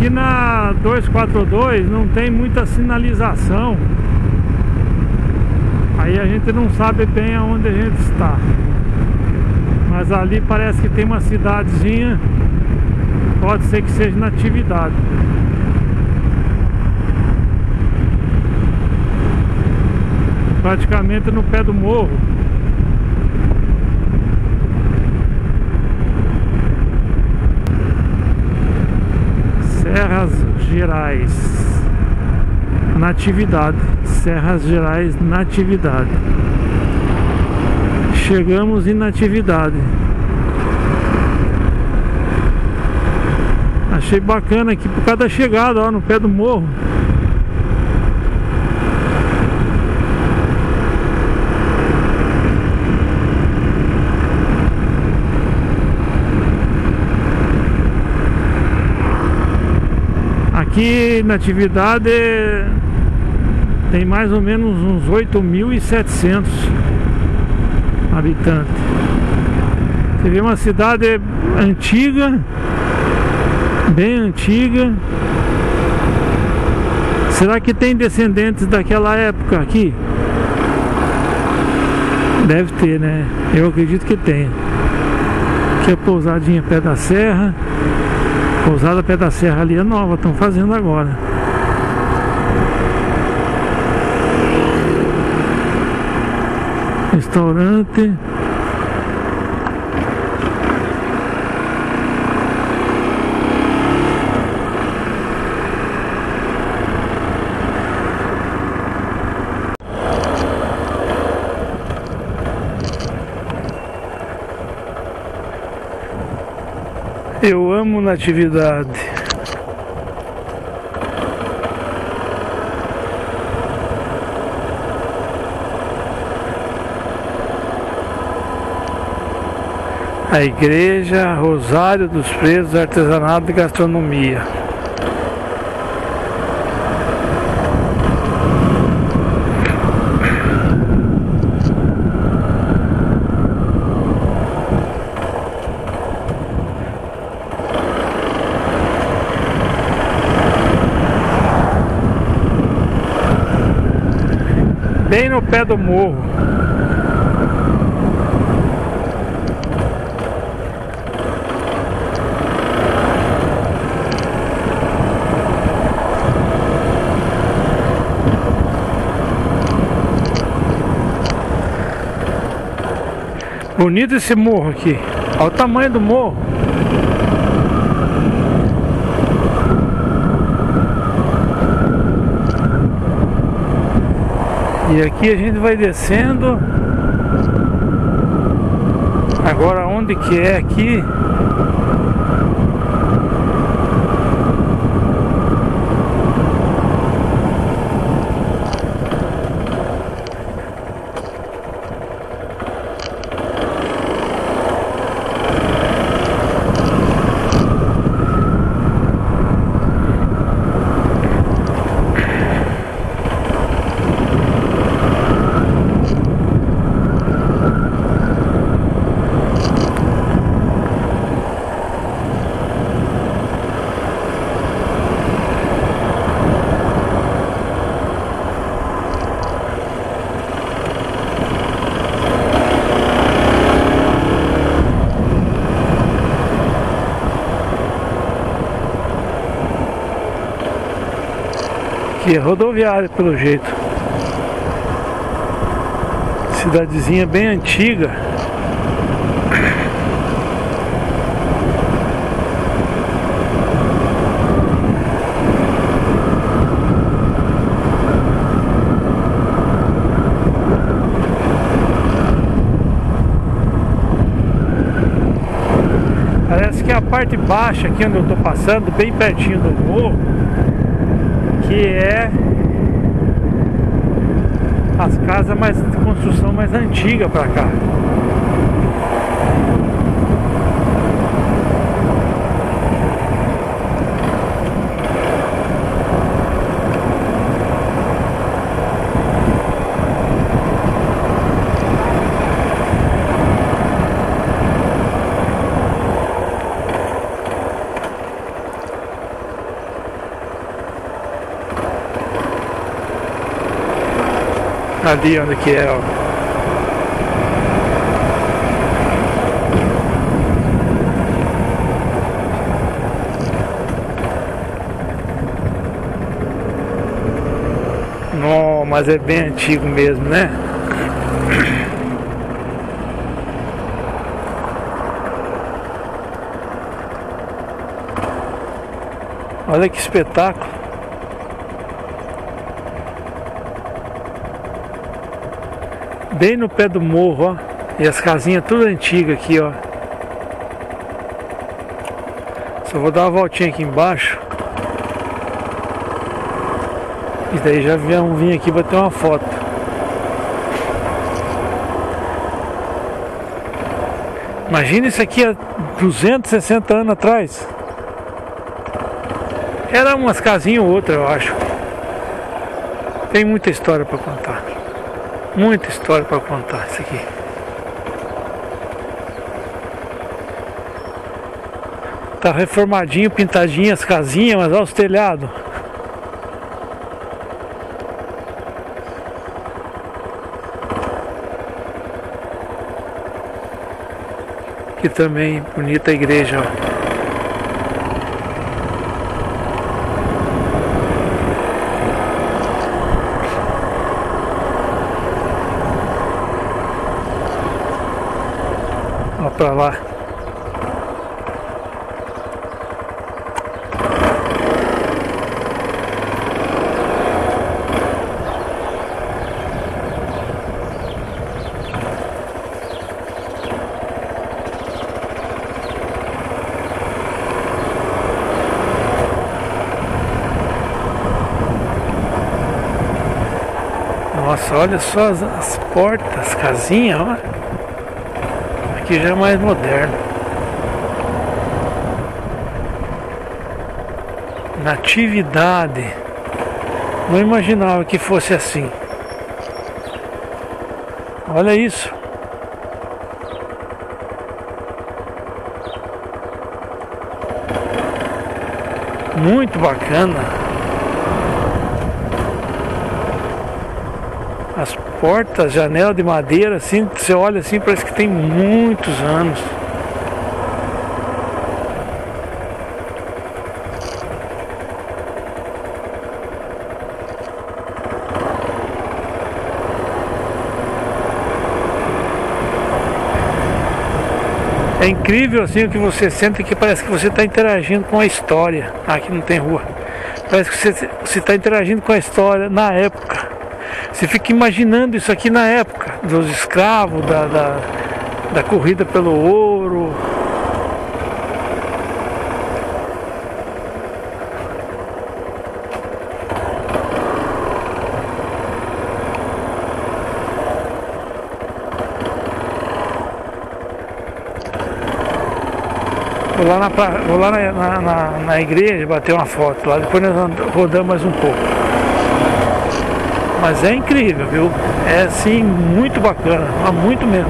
Aqui na 242 não tem muita sinalização. Aí a gente não sabe bem aonde a gente está. Mas ali parece que tem uma cidadezinha. Pode ser que seja Natividade. Praticamente no pé do morro. Serras Gerais, Natividade. Serras Gerais, Natividade. Chegamos em Natividade. Achei bacana aqui por causa da chegada, ó, no pé do morro. Aqui Natividade tem mais ou menos uns 8.700 habitantes. Você vê uma cidade antiga, bem antiga. Será que tem descendentes daquela época aqui? Deve ter, né? Eu acredito que tem. Aqui é Pousadinha Pé da Serra. Pousada Pé da Serra ali é nova, estão fazendo agora. Restaurante. Eu amo Natividade. A Igreja Rosário dos Presos, Artesanato e Gastronomia. Bem no pé do morro. Bonito esse morro aqui. Olha o tamanho do morro. E aqui a gente vai descendo. Agora onde que é aqui? Aqui é rodoviária pelo jeito. Cidadezinha bem antiga. Parece que a parte baixa aqui onde eu tô passando, bem pertinho do morro, que é as casas mais de construção mais antiga para cá. Ali onde que é, ó. Não, mas é bem antigo mesmo, né? Olha que espetáculo. Bem no pé do morro, ó. E as casinhas tudo antigas aqui, ó. Só vou dar uma voltinha aqui embaixo. E daí já vamos vir aqui bater uma foto. Imagina isso aqui há 260 anos atrás. Era umas casinhas ou outra, eu acho. Tem muita história para contar. Muita história para contar isso aqui. Tá reformadinho, pintadinho as casinhas, mas olha os telhados. Aqui também, bonita a igreja, ó. Ó pra lá. Nossa, olha só as portas, as casinhas, ó. Aqui já é mais moderno. Natividade. Não imaginava que fosse assim. Olha isso. Muito bacana. As portas, janela de madeira, assim, você olha assim, parece que tem muitos anos. É incrível assim o que você sente, que parece que você está interagindo com a história. Aqui não tem rua. Parece que você está interagindo com a história na época. Você fica imaginando isso aqui na época dos escravos, da corrida pelo ouro. Vou lá na igreja bater uma foto lá, depois nós rodamos mais um pouco. Mas é incrível, viu? É assim, muito bacana, mas muito mesmo.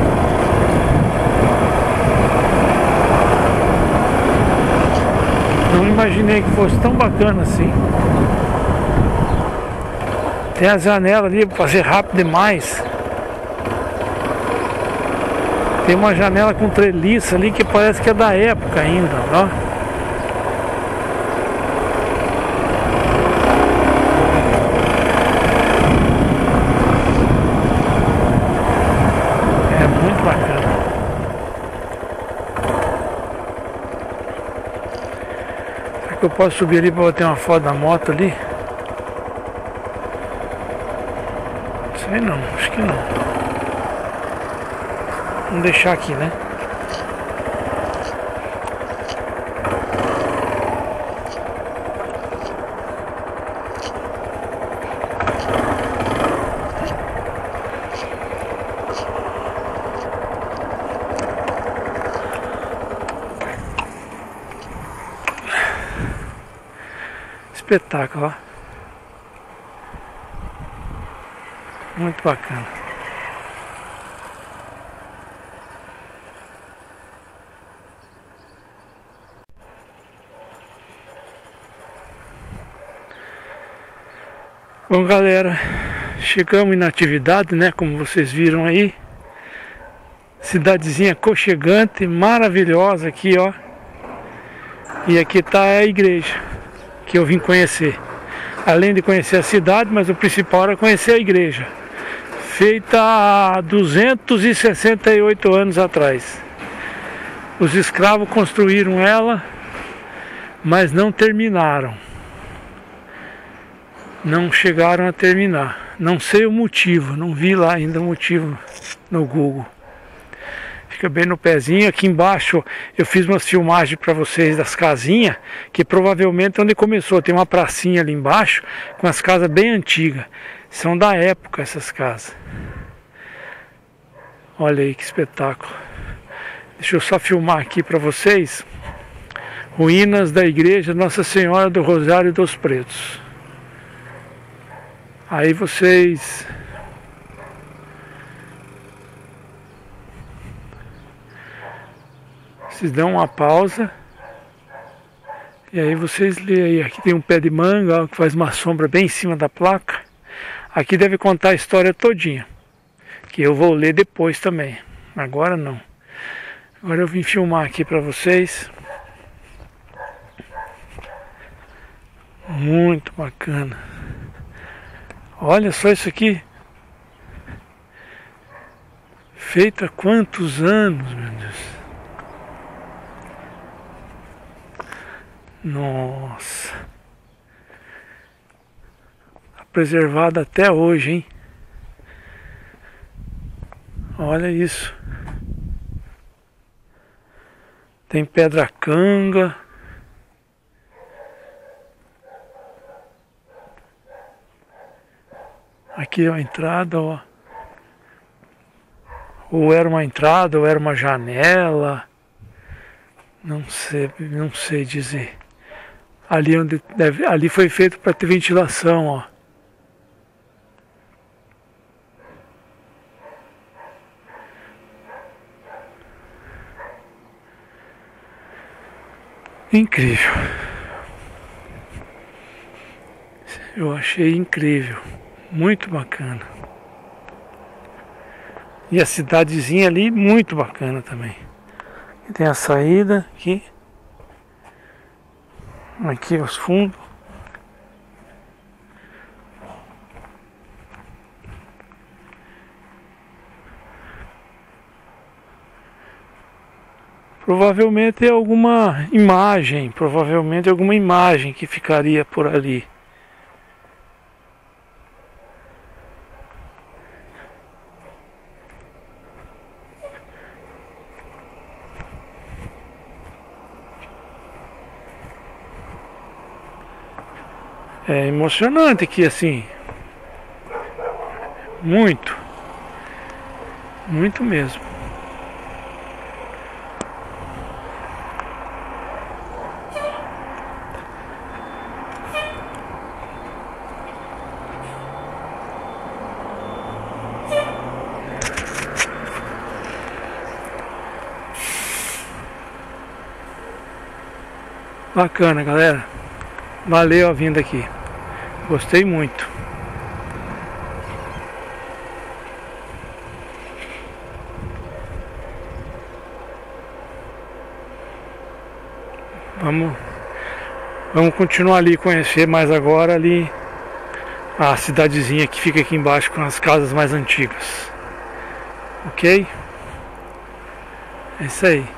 Não imaginei que fosse tão bacana assim. Tem a janela ali para fazer rápido demais. Tem uma janela com treliça ali que parece que é da época ainda, ó. É muito bacana. Será que eu posso subir ali para bater uma foto da moto ali? Sei não, acho que não. Vamos deixar aqui, né? Espetáculo, ó. Muito bacana. Bom, galera, chegamos em Natividade, né? Como vocês viram aí. Cidadezinha aconchegante, maravilhosa aqui, ó. E aqui tá a igreja que eu vim conhecer. Além de conhecer a cidade, mas o principal era conhecer a igreja. Feita há 268 anos atrás. Os escravos construíram ela, mas não terminaram. Não chegaram a terminar. Não sei o motivo, não vi lá ainda o motivo no Google. Fica bem no pezinho. Aqui embaixo eu fiz umas filmagens para vocês das casinhas, que provavelmente é onde começou. Tem uma pracinha ali embaixo com as casas bem antigas. São da época essas casas. Olha aí que espetáculo. Deixa eu só filmar aqui para vocês. Ruínas da igreja Nossa Senhora do Rosário dos Pretos. Aí vocês dão uma pausa e aí vocês lêem aí. Aqui tem um pé de manga, ó, que faz uma sombra bem em cima da placa. Aqui deve contar a história todinha, que eu vou ler depois também. Agora não. Agora eu vim filmar aqui para vocês. Muito bacana. Olha só isso aqui. Feito há quantos anos, meu Deus. Nossa. Tá preservado até hoje, hein? Olha isso. Tem pedra canga. Aqui ó, a entrada, ó. Ou era uma entrada, ou era uma janela. Não sei dizer. Ali onde ali foi feito para ter ventilação, ó. Incrível. Eu achei incrível. Muito bacana. E a cidadezinha ali, muito bacana também. E tem a saída aqui. Aqui os fundos. Provavelmente é alguma imagem, que ficaria por ali. É emocionante aqui assim. Muito mesmo. Bacana, galera. Valeu a vinda aqui. Gostei muito. Vamos continuar ali, conhecer mais agora ali a cidadezinha que fica aqui embaixo com as casas mais antigas. Ok? É isso aí.